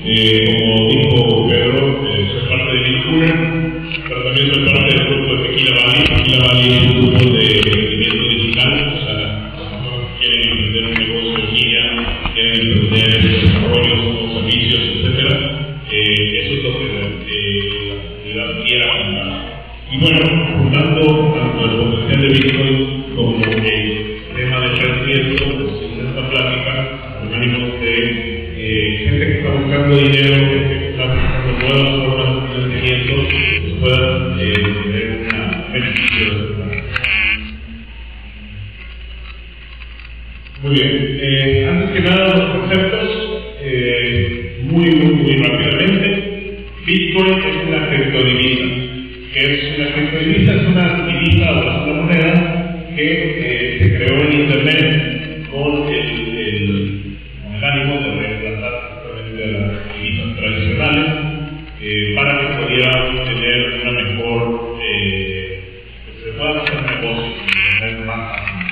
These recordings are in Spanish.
Como dijo Pedro, soy parte de Bitcoiner, pero también soy parte del grupo de Tequila Valley. Tequila Valley es un grupo de emprendimiento digital, o sea, las personas que quieren emprender un negocio en línea, quieren emprender desarrollos o servicios, etc. Eso es lo que la comunidad quiere apuntar. Y bueno, juntando tanto el potencial de Bitcoin como el tema de crecimiento, pues en esta plática, con ánimos de gente que está buscando dinero, que está buscando nuevas formas de financiamiento, pues puedan tener un beneficio de esta plata. Muy bien, antes que nada los conceptos, muy rápidamente. Bitcoin es una criptodivisa. ¿Qué es una criptodivisa? Es una divisa o es una moneda que se creó en Internet con el ánimo de reemplazar justamente a las divisas tradicionales para que pudieran tener una mejor, que se pueda hacer negocios de manera más fácil.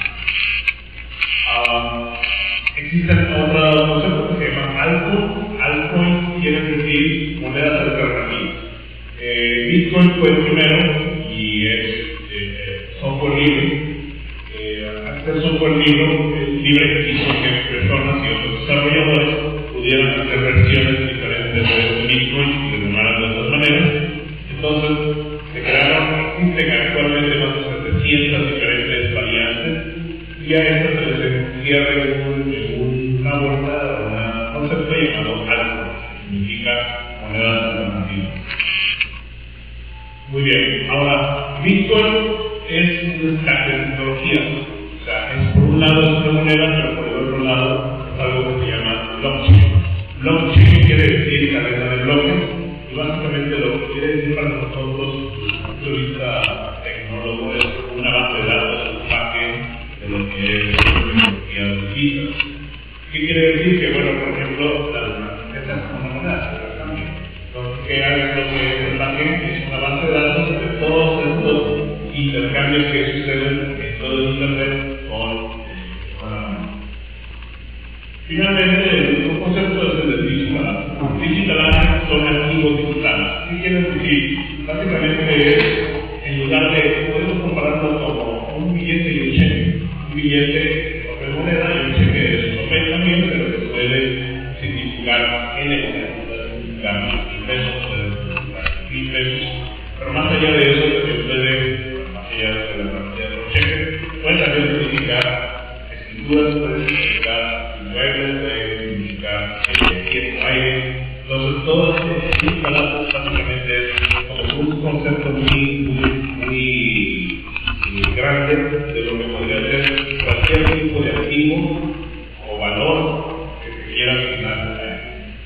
Existen otros conceptos que se llaman altcoin. Altcoin quiere decir monedas alternativas. Bitcoin fue el primero y es software libre. Hacer software libre hizo que personas y otros desarrolladores pudieran hacer versiones diferentes de Bitcoin y se llamaran de otras maneras. Entonces se existen actualmente más de 700 diferentes variantes y a estas se les encierra una bolsa, un concepto llamado altcoin, que significa monedas alternativas. Muy bien, ahora Bitcoin es un stack de tecnología, o sea, por un lado es una moneda, pero por el otro lado es algo que se llama blockchain. Blockchain quiere decir cadena de bloques, y básicamente lo que quiere decir para nosotros, desde el punto de vista tecnólogo, es una base de datos, un backend de lo que es la tecnología de divisas. ¿Qué quiere decir? Que, bueno, por ejemplo, esta es una moneda, entonces, ¿qué hace lo que es el backend? Es una base de datos de todos estos intercambios que suceden en todo el Internet con la moneda. Finalmente, el concepto es el de digital asset. Digital asset son activos digitales. ¿Qué quiere decir? Básicamente es, en lugar de, podemos compararlo como un billete y un cheque. Un billete de papel moneda y un cheque de papel también, pero que puede significar N monedas, puede significar 1,000 pesos, 1,000 pesos. Pero más allá de eso, más allá de la cantidad de los cheques, puede también significar escrituras, puede significar inmuebles, puede significar tiempo aire. Entonces, todo este digital básicamente es como un concepto muy grande de lo que podría ser cualquier tipo de activo o valor que se quiera asignar a él.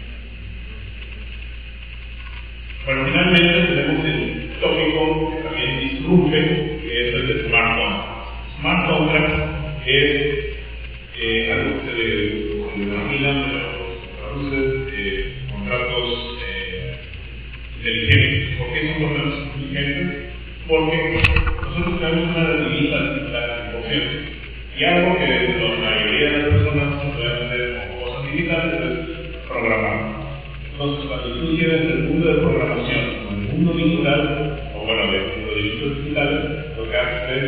Bueno, finalmente tenemos el tópico que también disrumpe, que es el de Smart Contracts. Smart Contracts es algo que se le denomina, pero se traduce contratos inteligentes. ¿Por qué son contratos inteligentes? Porque nosotros tenemos una divisa digital, por cierto, y algo que la mayoría de las personas pueden hacer con cosas digitales es programar. Entonces, cuando tú tienes el mundo de programación o el mundo digital, o bueno, del mundo digital, lo que haces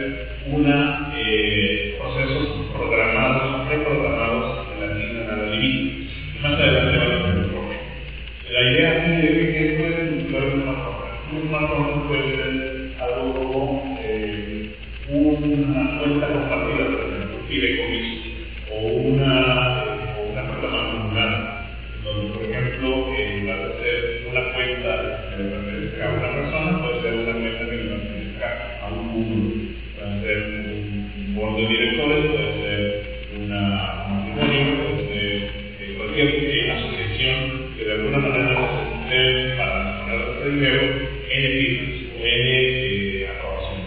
es procesos programados, preprogramados en la divisa. Más adelante vamos a ver el problema. La idea es que puede utilizar un smart contract. Un smart contract puede ser algo como una cuenta compartida, por ejemplo, fideicomiso, o una cuenta mancomunada, donde, por ejemplo, en lugar de ser una cuenta que le pertenezca a una persona, puede ser una cuenta que le pertenezca a un cúmulo. Puede ser un board de directores, puede ser un matrimonio, puede ser cualquier asociación que de alguna manera necesite para poner este dinero N firmas o N aprobaciones.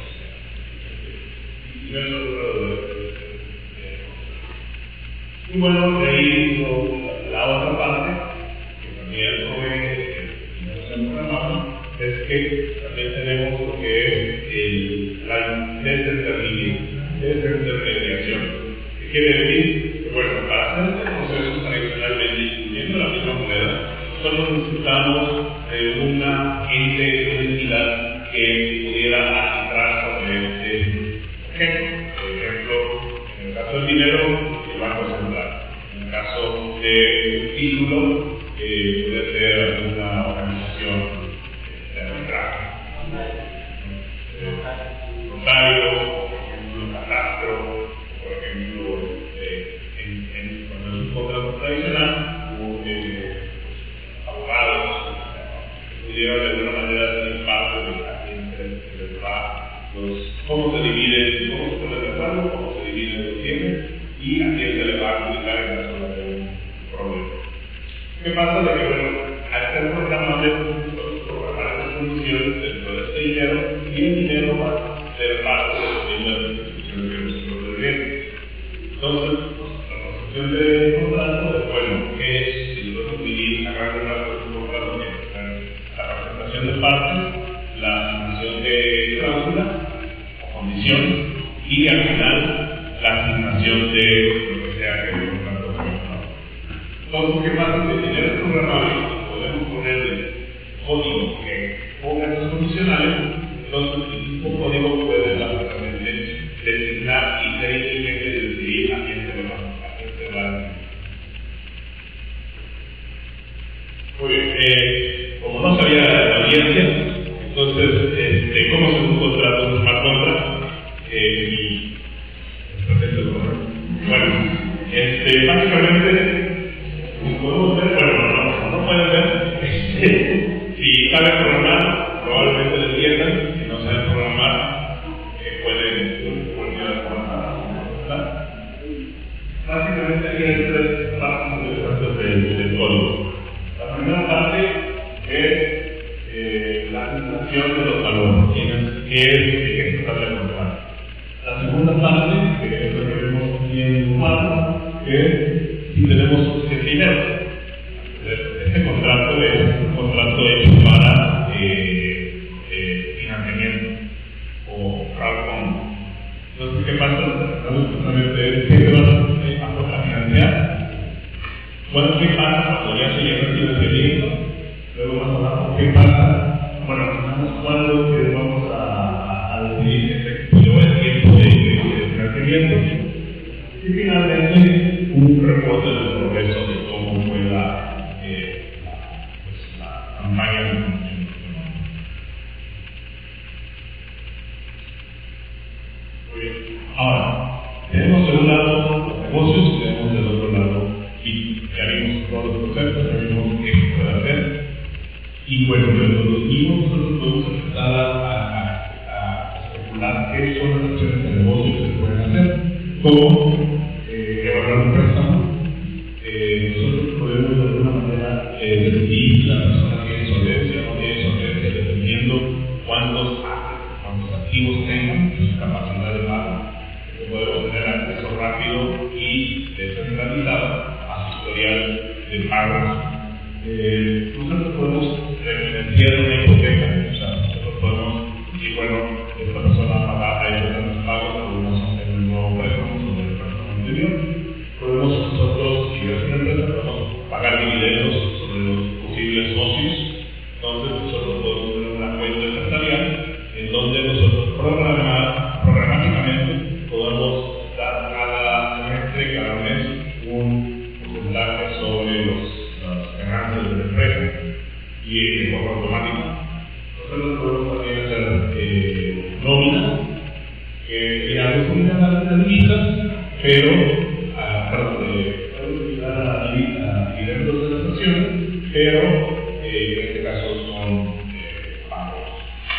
Y bueno, de ahí la otra parte, que también no se programado, es que también tenemos lo que es la desintermediación. ¿Qué quiere decir? Que bueno, para hacer este proceso tradicionalmente, incluyendo la misma moneda, nosotros de un título, puede ser alguna organización democrática, notario, por ejemplo, catastro, por ejemplo, cuando es un contrato tradicional, abogados, pudieron de alguna manera ser parte de a quién se les va cómo se divide, cómo se pone de acuerdo, cómo se divide los bienes y a quién se le va a aplicar en caso de un problema. ¿Qué pasa? De que, bueno, al ser programar estas condiciones dentro de este dinero, y el dinero va a ser parte de las mismas instituciones que nosotros debemos. Entonces, la concepción de contrato es, bueno, ¿qué es? Si nosotros dividimos a grandes rasgos un contrato que es la presentación de partes, la asignación de cláusulas o condiciones, y al final la asignación de lo que sea que el contrato sea. Entonces, ¿qué pasa? Si el dinero es programable y podemos ponerle código que ponga esos condicionales, entonces el mismo código puede básicamente designar y ser inteligente y decidir a quién se le va a dar. Muy bien, como no sabía la audiencia, entonces, ¿cómo se un contrato de smart contract? Bueno, básicamente, podemos ver, bueno, no pueden ver, si saben programar, probablemente lo entiendan, si no saben programar, pueden volver a programar. Básicamente aquí hay tres partes interesantes del código. La primera parte es la asignación de los valores, que es ejecutar la contrato. La segunda parte, que es lo que vemos aquí en humano, es si tenemos suficiente dinero. Este contrato es un contrato hecho para financiamiento o crowdfunding. Entonces, ¿qué pasa? Justamente, ¿qué te vas a financiar? Bueno, ¿qué pasa cuando ya se llega el financiamiento? Luego vamos a hablar, ¿qué pasa? Bueno, cuándo vamos a decidir el tiempo de financiamiento. Y finalmente, un reporte del progreso de cómo fue la campaña de financiamiento. Muy bien. Ahora, tenemos de un lado los negocios y tenemos del otro lado, y ya vimos todos los procesos, ya vimos qué se puede hacer. Y bueno, los mismos nosotros podemos empezar a especular qué son las acciones de negocio que se pueden hacer, como evaluar un préstamo. Nosotros podemos de alguna manera decidir si la persona tiene solvencia o no tiene solvencia, dependiendo cuántos activos tengan, su capacidad de pago. Podemos tener acceso rápido y descentralizado a su historial de pagos. Nosotros podemos refinanciar una hipoteca, o sea, nosotros podemos decir, bueno, esta persona ha hecho tantos pagos, algunos son en el nuevo préstamo, sobre el préstamo anterior. Podemos nosotros, si es una empresa, podemos pagar dividendos sobre los posibles socios. Entonces, nosotros podemos tener una cuenta empresarial en donde nosotros programáticamente podemos dar cada semestre, cada mes, un porcentaje sobre las ganancias de la empresa y de forma automática. Nosotros podemos también hacer nóminas, que ya no son las divisas, pero para dividendos de las acciones, pero en este caso son pagos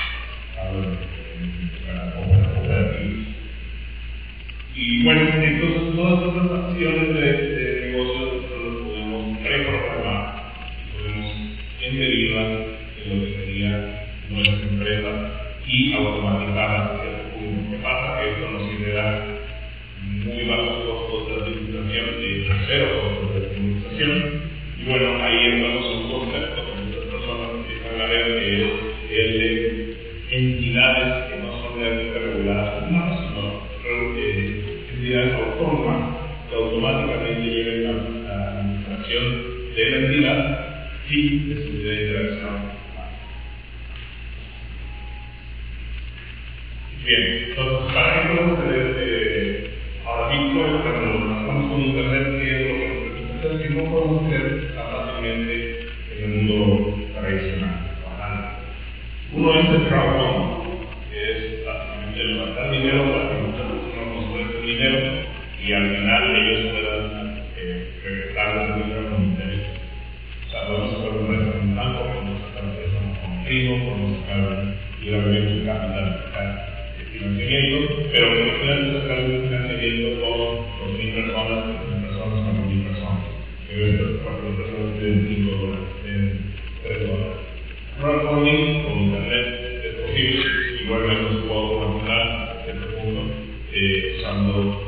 para operativos. Y bueno, entonces todas estas acciones de negocio nosotros podemos reprogramar y podemos derivar en lo que sería nuestra empresa y automatizar hacia el público. ¿Qué pasa? Que esto nos genera muy bajos costos de administración, cero costos de administración. Y bueno, ahí entramos en un concepto que muchas personas empiezan a ver, que es el de entidades que no son realmente reguladas por nada, sino entidades autónomas que automáticamente lleven la administración de la entidad sin necesidad de interacción. Bien, entonces, ¿para qué podemos tener ahora mismo cuando estamos con internet? ¿Qué es lo que nos permite hacer? no podemos hacer tan fácilmente en el mundo tradicional. Uno es el crowdfunding, que es básicamente levantar dinero para que muchas personas nos presten dinero y al final ellos puedan regresar ese dinero con interés. O sea, podemos sacar un préstamo en un banco, podemos sacar un préstamo con un primo, podemos sacar ir a ver un capital, financiamiento, pero que no puedan sacar un financiamiento con 2.000 personas, 3.000 personas, 4.000 personas. Que debe ser 4 personas de $5, de $3. Crowdfunding con internet es posible, igualmente se puede automatizar a cierto punto usando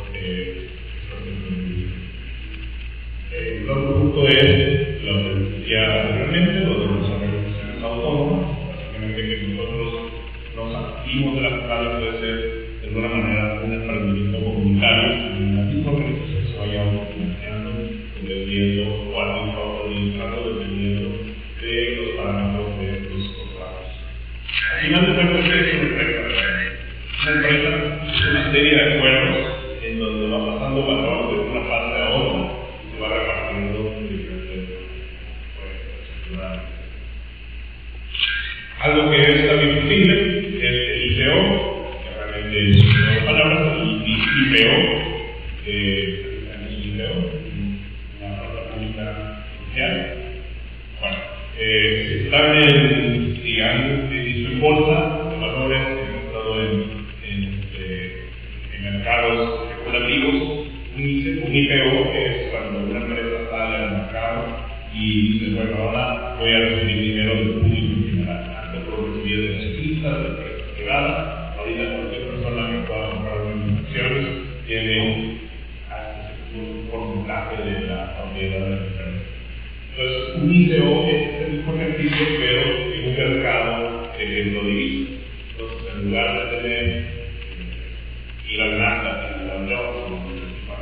el otro punto es lo que decía anteriormente, lo de las organizaciones autónomas, básicamente que nosotros nos activos de la tabla puede ser de alguna manera un emprendimiento comunitario, una misma organización se vaya autofinanciando, dependiendo o administrando, dependiendo de los parámetros de los contratos. Al final de cuentas, es una empresa. Una empresa es una serie de acuerdos en donde va pasando valor de una parte a otra y se va repartiendo en diferentes estructurales. Algo que es también posible es el IPO, que realmente es una palabra, IPO, una palabra pública oficial. Bueno, si están si han visto en bolsa de valores, han estado en mercados especulativos, un IPO es cuando una empresa sale al mercado y dice, bueno, ahora voy a recibir dinero del público en general. Antes lo recibía de accionistas, de empresas privadas, ahorita cualquier persona que pueda comprar unas acciones tiene un porcentaje de la propiedad de la empresa. Entonces, un ICO es el mismo ejercicio, pero en un mercado lo divisa. Entonces, en lugar de tener ir al Nasdaq y al Dow Jones,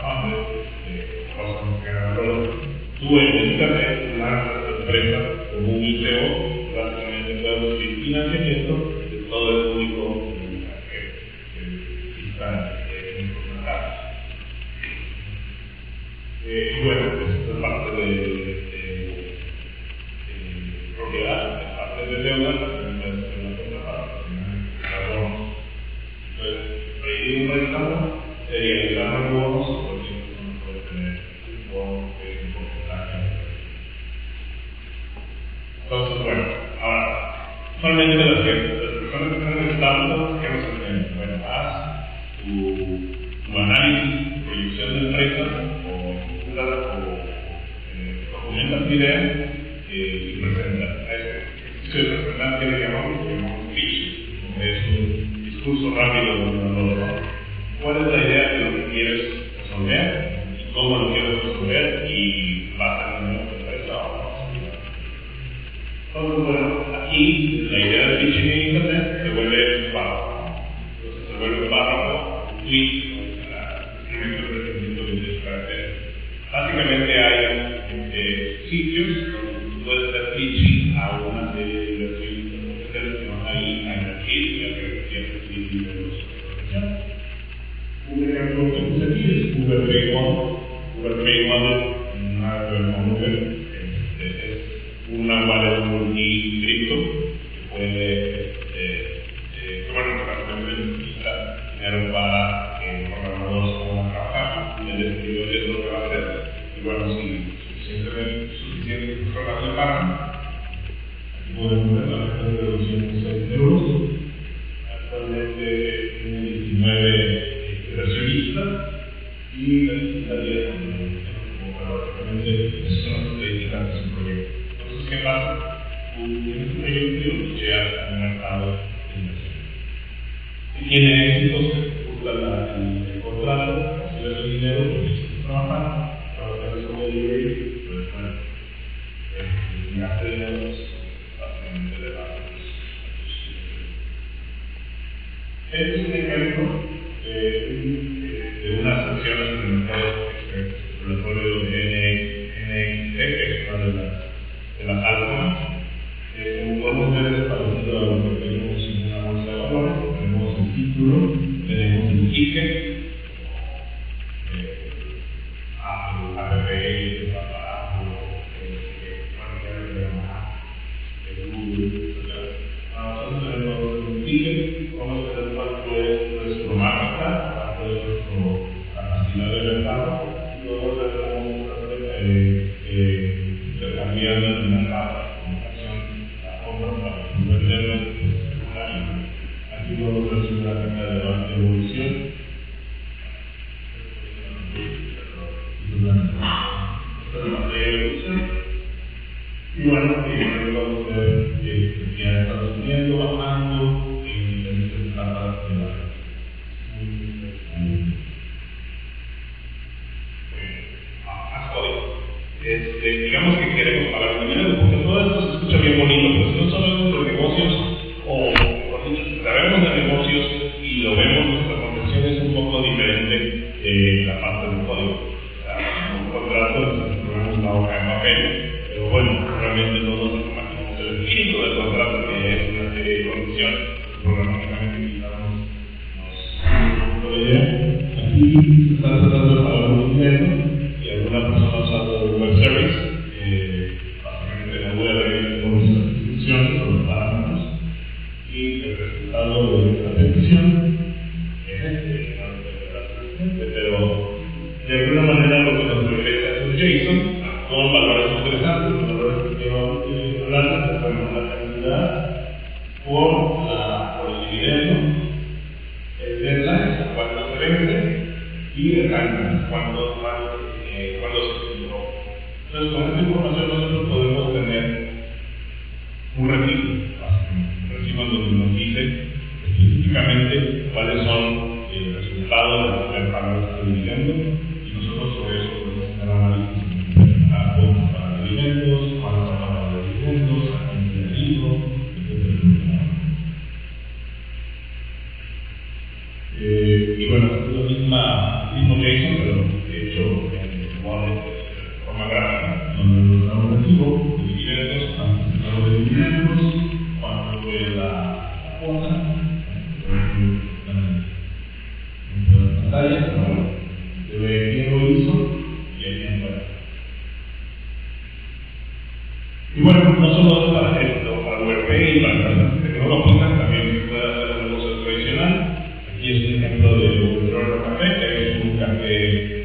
cosas que eran valor, tú en internet lanzas tu empresa como un ICO, básicamente puedes recibir financiamiento de todo el público que está en los mercados. Y bueno, pues esto es parte de propiedad, es parte de deuda, también puede ser una contraparte, para bonos. Entonces, pedir un préstamo sería el ganar bonos, porque uno puede tener un bono que es un porcentaje. Entonces, bueno, ahora, solamente las personas que están en estado, ¿qué nos hacen? Bueno, haz tu análisis, proyección de empresas, documenta tu idea y presenta. Ese representante que le llamamos pitch, es un discurso rápido de un valor. ¿Cuál es la idea de lo que quieres resolver? ¿Y cómo lo quieres resolver? Y basa en la empresa o no. Entonces, bueno, aquí la idea del pitching en internet se vuelve párrafo. Entonces se vuelve párrafo, un tweet, escribiendo el presentamiento de 10 caracteres. Básicamente hay sitios donde tú puedes hacer pitching a una serie de inversionistas potenciales que van ahí a invertir y a recibir dineros potenciales. Un ejemplo que puse aquí es Uber Trade Wallet. Uber Trade Wallet, nada que ver con Uber, es una wallet multi-cripto que puede, bueno, que básicamente necesita dinero para que el programador pueda trabajar y el estudio es lo que va a hacer. Y bueno, si suficientes personas le pagan, aquí podemos ver la cuenta de 206 euros. Actualmente tiene 19 inversionistas y necesitaría como básicamente son las estadísticas de su proyecto. Entonces, ¿qué pasa? Tienes un proyecto y lo picheas en un mercado de inversión. Si tiene éxito, se ejecuta el contrato, recibes el dinero, lo empiezas a trabajar. Delivery, pues bueno, el gasto de dinero es bastante elevado. Este es un ejemplo de unas acciones en el mercado regulatorio de NXT, que es una de las altas. Como podemos ver, es parecido a lo que tenemos en una bolsa de valores. Tenemos el título, tenemos el ticket, APP, enviando en una carta de comunicación la compra para venderlo un año. Aquí podemos ver una línea de evolución. Esta es la pantalla de evolución. Y bueno, vamos a ver que ya está subiendo, bajando en diferentes etapas de la digamos que queremos pagar un dinero, porque todo esto se escucha bien bonito, pero si no sabemos de negocios, o mejor dicho, sabemos de negocios y lo vemos, nuestra concepción es un poco diferente de la parte del código. O sea, un contrato, tenemos una hoja de papel, pero bueno, realmente todos nos imaginamos el espíritu del contrato, que es una serie de condiciones. Programáticamente quizás nos idea. Aquí se está tratando de pagar un dinero y alguna persona usando el web service, básicamente la web con nuestras instrucciones o los parámetros, y el resultado de la petición es pero de alguna manera lo que nos regresa es un JSON con valores interesantes, los valores que vamos a hablar, que son la cantidad por el dividendo, el deadline, cuándo se vende, y el timeline, cuándo se firmó. Entonces, con esta información nosotros podemos tener un recibo, básicamente, un recibo en donde nos dice específicamente cuáles son el resultado de la primer pago de este dividendo, y nosotros sobre eso podemos hacer análisis a cuánto para dividendos, cuánto para dividendos, a quién se ha ido, etc. Y bueno, es lo mismo JSON, pero hecho en wallet de forma gráfica, donde nos da un recibo de dividendos, cuánto de dividendos, cuánto fue la cuota, en la pantalla, pero bueno, se ve quién lo hizo y a quién fue. Y bueno, no solo para esto, para WebPay y para personas que no lo pongan, también se puede hacer un negocio tradicional. Aquí es un ejemplo de Withdrawal Café, que es un café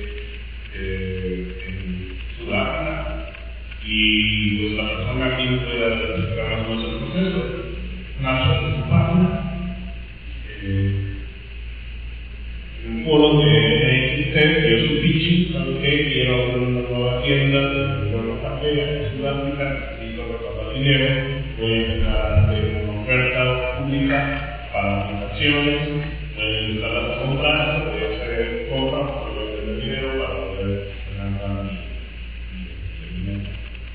en Sudáfrica. Y pues la persona aquí puede explicar más o menos el proceso. Nace en su página. Un foro de NXT dio su pitching, ¿sabe qué? Quiero abrir una nueva tienda de Withdrawal Café en Sudáfrica, necesito recaudar dinero, voy a empezar a hacer una oferta pública para aplicaciones. Empezar a comprar, voy a hacer compras, voy a tener dinero para poder financiar mi emprendimiento.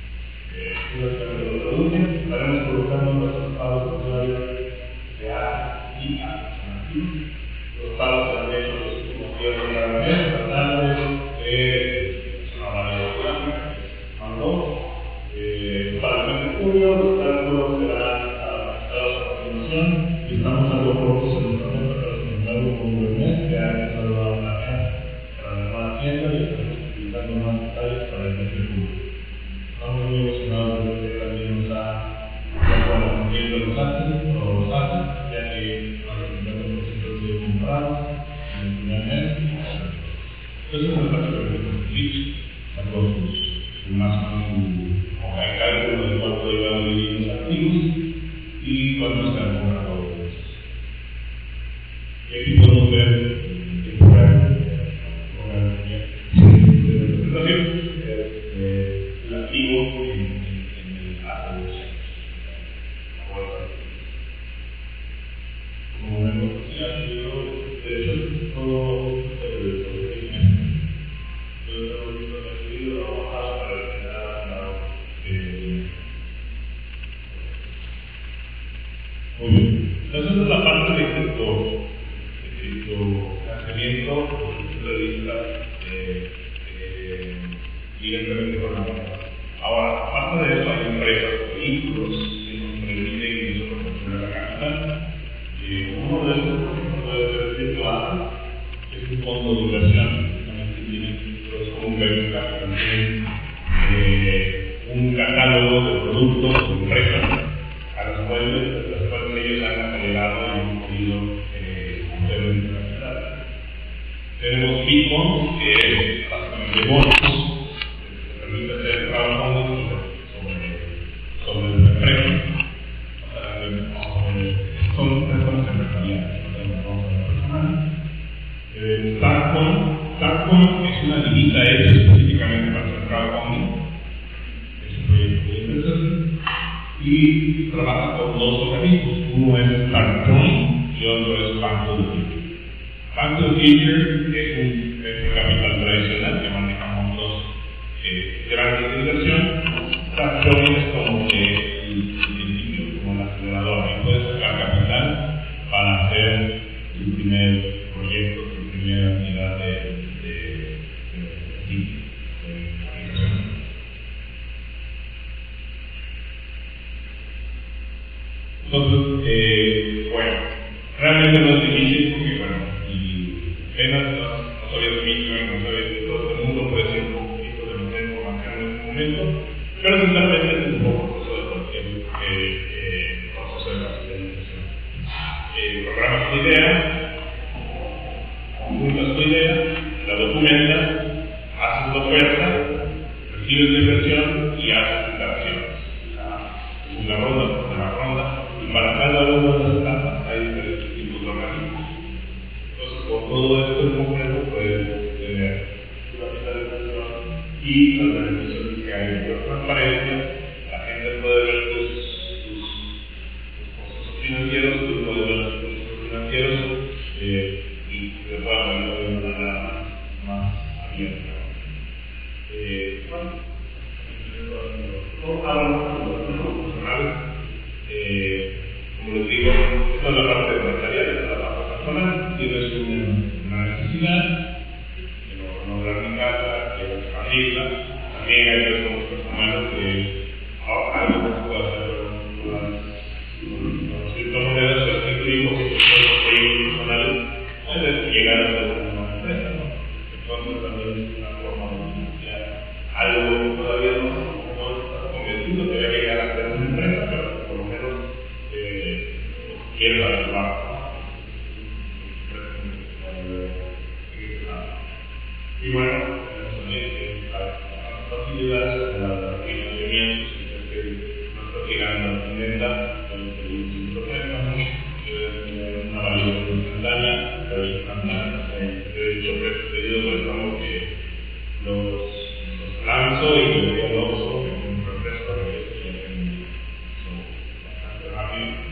Los productos estaremos colocando nuestros pagos de usuario de A y A. Los pagos se han hecho los últimos días de cada mes, tratando de una variedad que mandó. Para el mes de julio, los cálculos serán adaptados a continuación y estamos algo cortos en nuestra meta. Como el mes que ha empezado a planear para la nueva tienda y estamos utilizando más detalles para el mes de julio. Estamos muy emocionados de que también nos ha compartido los assets, ya que más del 50% han sido comprados en el primer mes. Entonces, es prácticamente un pitch, sacó más o menos hoja de cálculo de cuánto iban a vivir los activos y cuánto se han comprado. Y aquí podemos ver el programa de representación, el activo en el asset. Como vemos, de hecho, todo el procedimiento. Entonces, hemos visto que ha subido o bajado para generar muy bien. Entonces, esa es la parte de cripto. Financiamiento desde el punto de vista directamente con la moneda. Ahora, y trabaja con dos organismos. Uno es Bank y otro es Banco de Future. Banco de Future es un capital tradicional que manejamos los grandes de inversión. Bank es como el principio, como la aceleradora, y puedes sacar capital para hacer tu primer proyecto, tu primera unidad de aplicación. Entonces, bueno, realmente no es difícil porque, bueno, y apenas no sabía de Bitcoin, no sabía de todo el mundo, puede ser un poquito de meter información en este momento, pero sinceramente es un poco proceso de cualquier proceso de capitalización. Programas tu idea, juntas tu idea, la documentas, haces la oferta, recibes la inversión y haces interacciones. Una ronda, una ronda. Para cada una de las etapas hay diferentes tipos de organismos. Entonces, con todo esto en completo puedes tener tu capitalización y los beneficios que hay de transparencia. La gente puede ver tus procesos financieros, tú puedes ver tus procesos financieros y te puedes verlo de una manera más abierta. Como les digo, esta es la parte empresarial, esta es la parte personal. Tienes una necesidad, que no dar mi casa, que abrirla. También hay personas personales que algo que se puede hacer con las criptomonedas, o el turismo, que los proyectos personales pueden llegar a ser una empresa, ¿no? Entonces también es una forma de financiar algo que todavía no está convencido que va a llegar a ser una empresa, pero por lo menos quiere la trabajo. Y bueno, también las facilidades, los financiamientos, que no está llegando a la venta, el préstamo, una validez instantánea, pero instantánea. De hecho, he pedido préstamo que los lanzo y les digo no uso en un proceso que son bastante rápidos.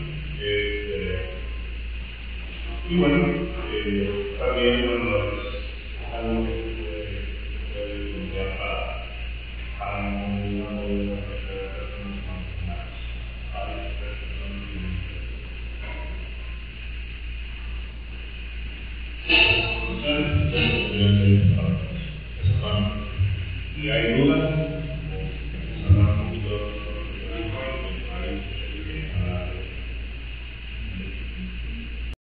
Y bueno, también es algo que se puede utilizar para una de las personas más ¿y hay dudas?